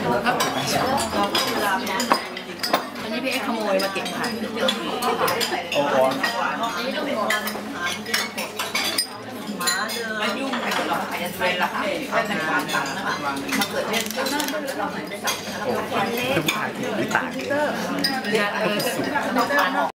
อันนี้พี่เอ็กขโมยมาเก็บไข่โอ้โหมายุ่งกับเราไอ้ยันเวลาเป็นในความต่างนะคะมาเกิดเรื่องเราไหนไม่สั่งแล้วก็คือผู้ชายที่ต่าง